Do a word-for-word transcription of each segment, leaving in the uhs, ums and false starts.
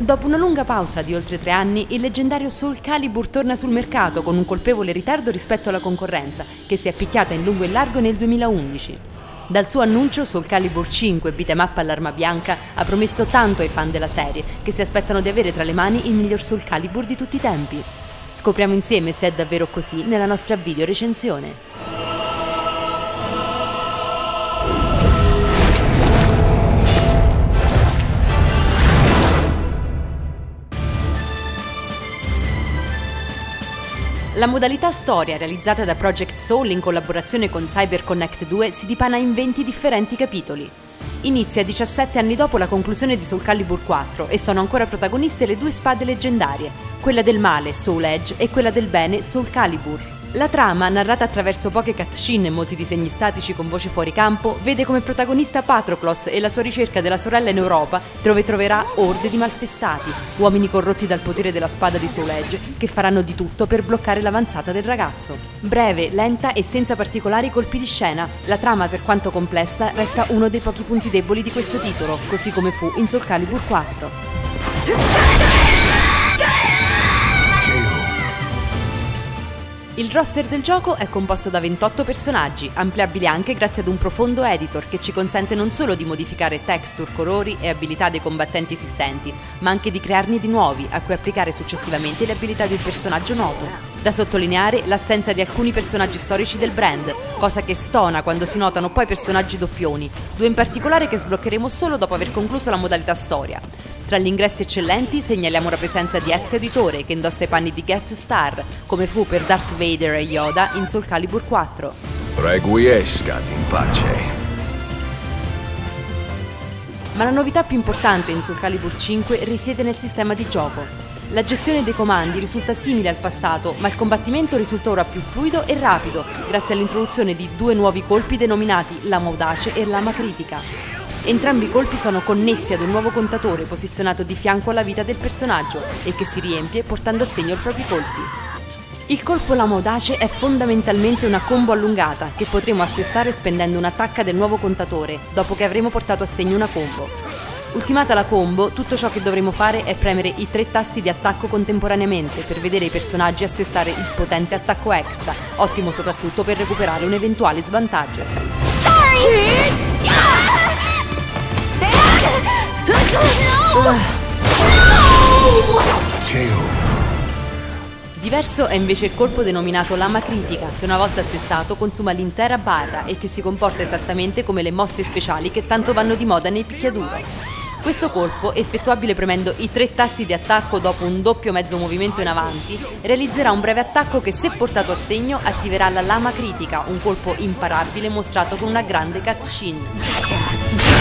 Dopo una lunga pausa di oltre tre anni, il leggendario Soul Calibur torna sul mercato con un colpevole ritardo rispetto alla concorrenza, che si è picchiata in lungo e largo nel duemilaundici. Dal suo annuncio, Soul Calibur cinque beat'em up all'arma bianca ha promesso tanto ai fan della serie, che si aspettano di avere tra le mani il miglior Soul Calibur di tutti i tempi. Scopriamo insieme se è davvero così nella nostra video recensione. La modalità storia realizzata da Project Soul in collaborazione con CyberConnect due si dipana in venti differenti capitoli. Inizia diciassette anni dopo la conclusione di Soul Calibur quattro e sono ancora protagoniste le due spade leggendarie, quella del male, Soul Edge, e quella del bene, Soul Calibur. La trama, narrata attraverso poche cutscene e molti disegni statici con voci fuori campo, vede come protagonista Patroclos e la sua ricerca della sorella in Europa, dove troverà orde di malfestati, uomini corrotti dal potere della spada di Soul Edge, che faranno di tutto per bloccare l'avanzata del ragazzo. Breve, lenta e senza particolari colpi di scena, la trama, per quanto complessa, resta uno dei pochi punti deboli di questo titolo, così come fu in Soul Calibur quattro. Il roster del gioco è composto da ventotto personaggi, ampliabili anche grazie ad un profondo editor che ci consente non solo di modificare texture, colori e abilità dei combattenti esistenti, ma anche di crearne di nuovi, a cui applicare successivamente le abilità di un personaggio noto. Da sottolineare l'assenza di alcuni personaggi storici del brand, cosa che stona quando si notano poi personaggi doppioni, due in particolare che sbloccheremo solo dopo aver concluso la modalità storia. Tra gli ingressi eccellenti segnaliamo la presenza di Ezio Auditore, che indossa i panni di guest star, come fu per Darth Vader e Yoda in Soul Calibur quattro. Requiescat in pace. Ma la novità più importante in Soul Calibur cinque risiede nel sistema di gioco. La gestione dei comandi risulta simile al passato, ma il combattimento risulta ora più fluido e rapido, grazie all'introduzione di due nuovi colpi denominati Lama Audace e Lama Critica. Entrambi i colpi sono connessi ad un nuovo contatore posizionato di fianco alla vita del personaggio e che si riempie portando a segno i propri colpi. Il colpo Lama Audace è fondamentalmente una combo allungata che potremo assestare spendendo un'attacca del nuovo contatore dopo che avremo portato a segno una combo. Ultimata la combo, tutto ciò che dovremo fare è premere i tre tasti di attacco contemporaneamente per vedere i personaggi assestare il potente attacco extra, ottimo soprattutto per recuperare un eventuale svantaggio. Sorry! Diverso è invece il colpo denominato Lama Critica, che una volta assestato consuma l'intera barra e che si comporta esattamente come le mosse speciali che tanto vanno di moda nei picchiaduro. Questo colpo, effettuabile premendo i tre tasti di attacco dopo un doppio mezzo movimento in avanti, realizzerà un breve attacco che, se portato a segno, attiverà la Lama Critica, un colpo imparabile mostrato con una grande cutscene.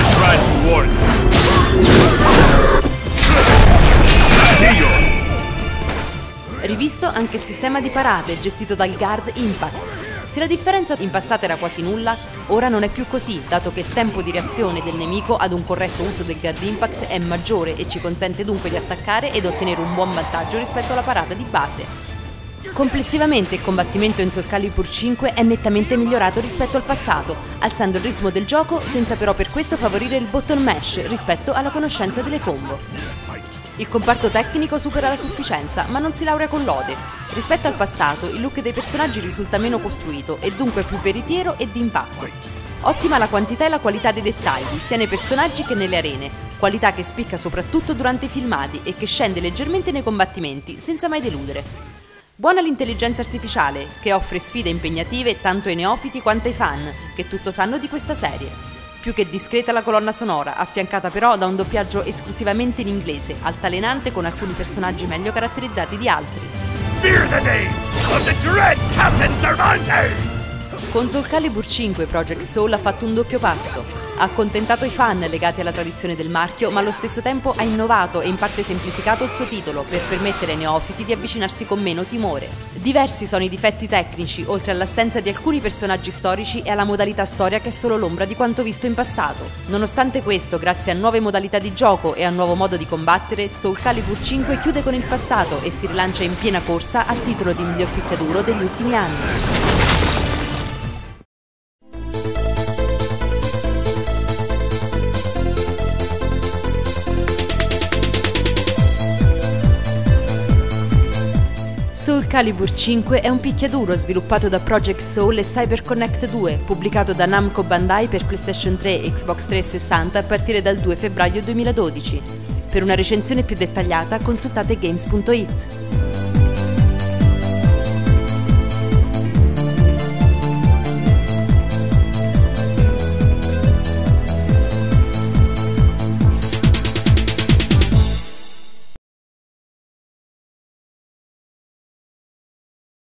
Rivisto anche il sistema di parate gestito dal Guard Impact. Se la differenza in passato era quasi nulla, ora non è più così, dato che il tempo di reazione del nemico ad un corretto uso del Guard Impact è maggiore e ci consente dunque di attaccare ed ottenere un buon vantaggio rispetto alla parata di base. Complessivamente il combattimento in Soul Calibur cinque è nettamente migliorato rispetto al passato, alzando il ritmo del gioco senza però per questo favorire il button mash rispetto alla conoscenza delle combo. Il comparto tecnico supera la sufficienza, ma non si laurea con lode. Rispetto al passato, il look dei personaggi risulta meno costruito e dunque più veritiero e di impatto. Ottima la quantità e la qualità dei dettagli, sia nei personaggi che nelle arene, qualità che spicca soprattutto durante i filmati e che scende leggermente nei combattimenti, senza mai deludere. Buona l'intelligenza artificiale, che offre sfide impegnative tanto ai neofiti quanto ai fan, che tutto sanno di questa serie. Più che discreta la colonna sonora, affiancata però da un doppiaggio esclusivamente in inglese, altalenante con alcuni personaggi meglio caratterizzati di altri. Fear the name of the dread Captain Cervantes! Con Soul Calibur cinque Project Soul ha fatto un doppio passo. Ha accontentato i fan legati alla tradizione del marchio, ma allo stesso tempo ha innovato e in parte semplificato il suo titolo per permettere ai neofiti di avvicinarsi con meno timore. Diversi sono i difetti tecnici, oltre all'assenza di alcuni personaggi storici e alla modalità storia che è solo l'ombra di quanto visto in passato. Nonostante questo, grazie a nuove modalità di gioco e a un nuovo modo di combattere, Soul Calibur cinque chiude con il passato e si rilancia in piena corsa al titolo di miglior picchiaduro degli ultimi anni. Calibur cinque è un picchiaduro sviluppato da Project Soul e CyberConnect due, pubblicato da Namco Bandai per PlayStation tre e Xbox trecentosessanta a partire dal due febbraio duemiladodici. Per una recensione più dettagliata consultate games punto it.